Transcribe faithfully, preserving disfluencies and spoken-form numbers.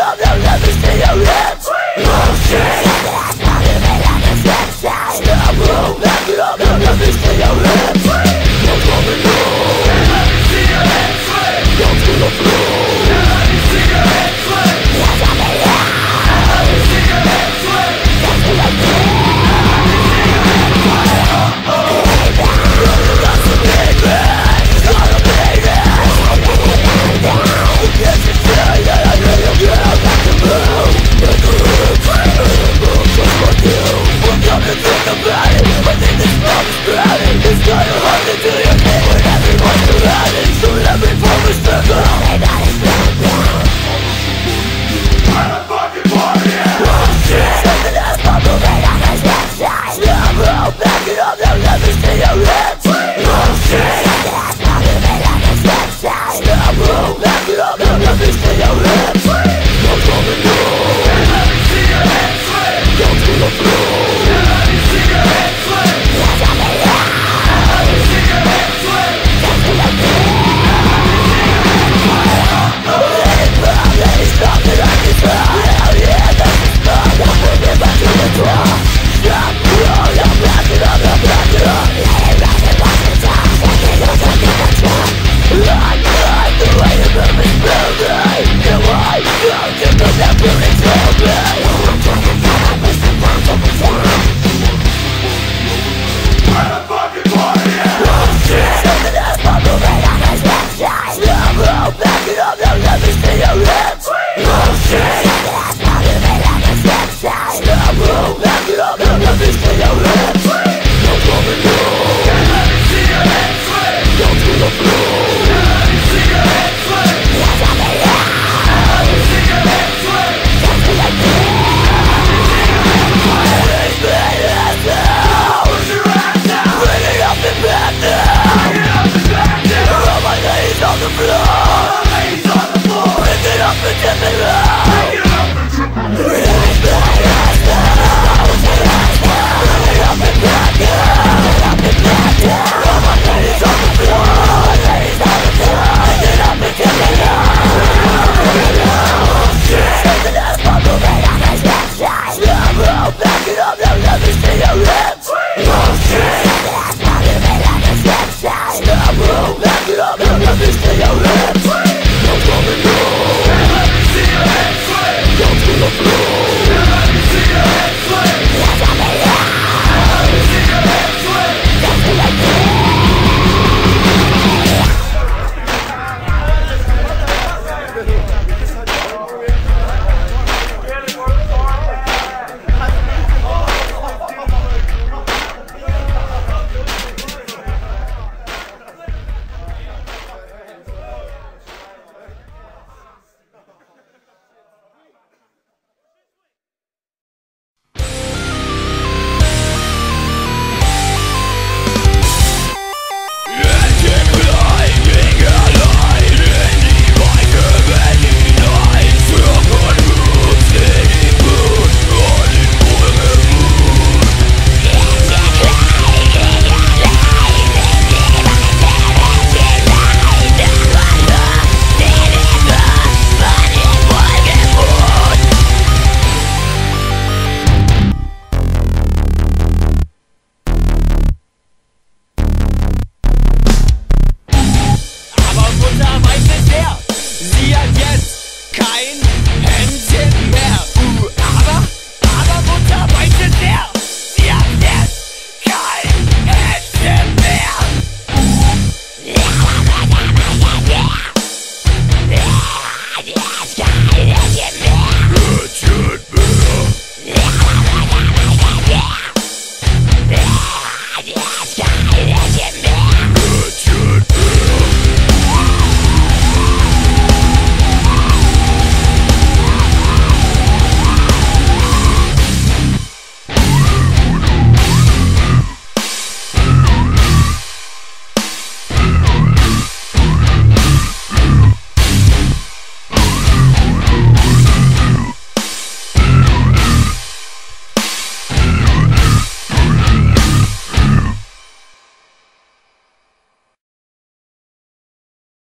up, now let me see your lips. Oh shit. Stop, move, back it up, now let me see your lips. Don't let me go. Let me see your head swing. Down to the floor. Let me see your head swing. Let me see your head swing. Down to the floor. That's a big man. Gotta be there. Can't you say that I need you get back to move? The groove, just like you. We're gonna think about it. I think this love is drowning. It's kinda hard to do your thing when everyone's surrounding. So every form is circle. Everybody's circle. I'm a fucking party. Oh shit. Something that's not moving on this website. Stop, move, back it up, now let me see your lips. Oh shit. Something that's not moving on this website. Stop, move, back it up, now let me see your lips. Don't let me go. Let me see your head swing. Down to the floor. Let me see your head swing. Let me see your head swing. Down to the floor. Let it pop, let it stop, that I can try. Hell yeah, that's the spot. I'll bring it back to the door. Stop, roll, now back it up, now back it up. Let it rock and watch the top. Take it, you'll take it, that's wrong. I like the way you move me, move me. You want, don't give me that feeling to me. I'm talking about a missing part of the world. I'm a fucking party. Oh shit. Something that's not moving on this website. Stop, move, back it up, now let me see your lips. Oh shit. Something that's not moving on this website. Stop, move, back it up, now let me see your lips. Don't let me go. Let me see your head swing. Down to the floor. Let me see your head swing. Let me see your head swing. Down to the floor. Let me see your head swing. Push your ass down. Bring it up and back down. Bring it up and back down. On my knees on the floor.